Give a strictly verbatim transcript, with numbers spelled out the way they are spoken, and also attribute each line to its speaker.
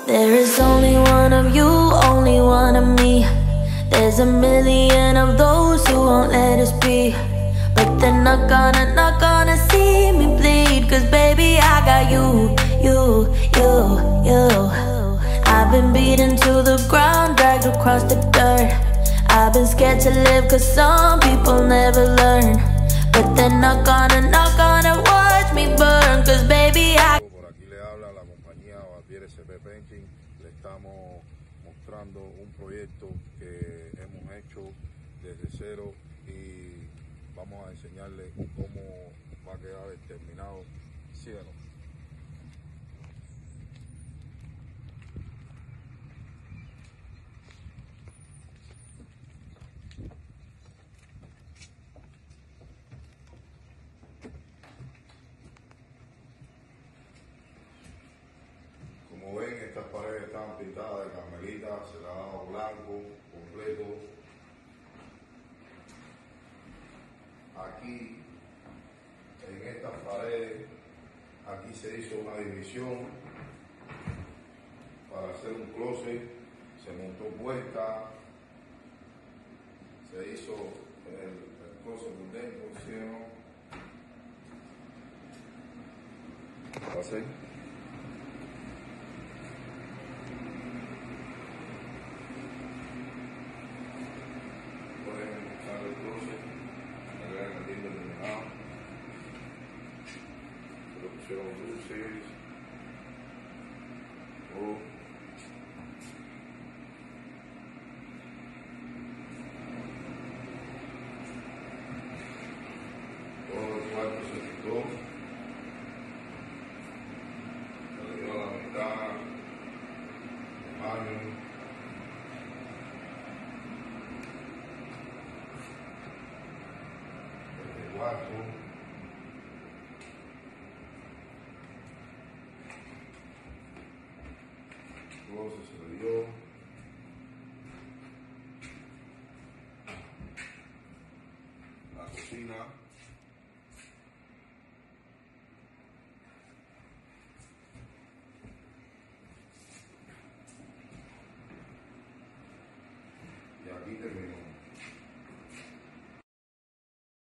Speaker 1: There is only one of you, only one of me. There's a million of those who won't let us be, but they're not gonna, not gonna see me bleed. Cause baby, I got you, you, you, you. I've been beaten to the ground, dragged across the dirt. I've been scared to live cause some people never learn, but they're not gonna, not gonna watch me burn. Cause baby, I...
Speaker 2: Por aquí le habla la compañía Remodelacion. Le estamos mostrando un proyecto que hemos hecho desde cero y vamos a enseñarle cómo va a quedar el terminado. Síguenos. Como ven, estas paredes están pintadas de carmelita, se le ha dado blanco completo. Aquí, en estas paredes, aquí se hizo una división para hacer un closet, se montó puerta, se hizo el, el closet por dentro, ¿sí o no? ¿Así? Luces o todo el cuarto se quitó, se le dio la ventana, el baño, el cuarto. Se le dio la cocina.